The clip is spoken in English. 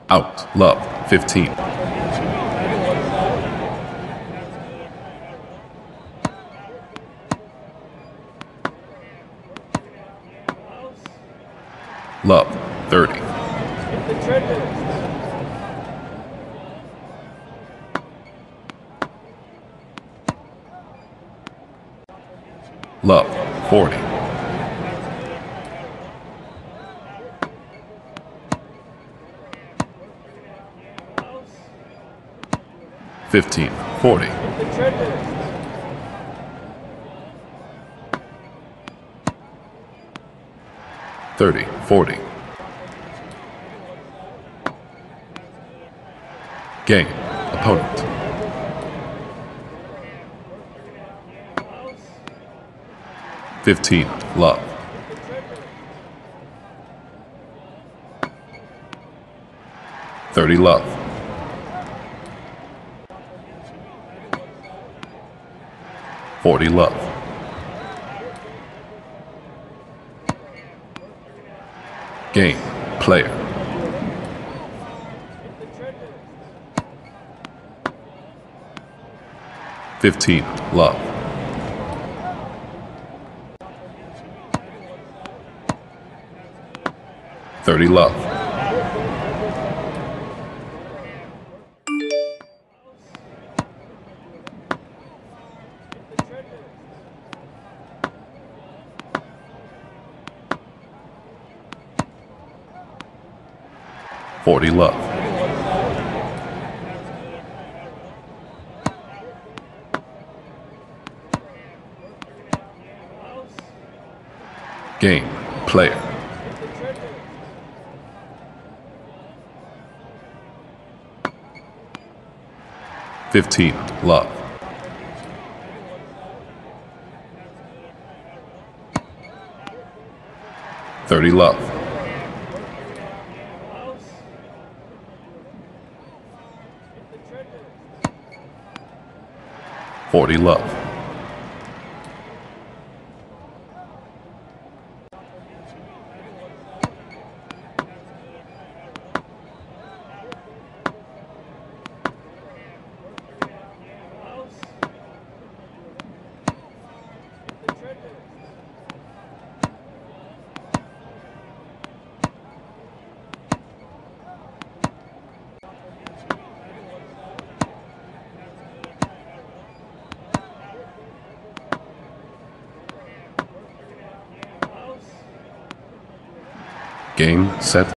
Out. Love. 15. Love. 30. Love. 40. $15. 40. $30. 40. Game. Opponent. $15. Love. $30. Love. $40. Love. Game. Player. $15. Love. $30. Love. $40. Love. Game. Player. $15. Love. $30. Love. $40. Love. Game, set.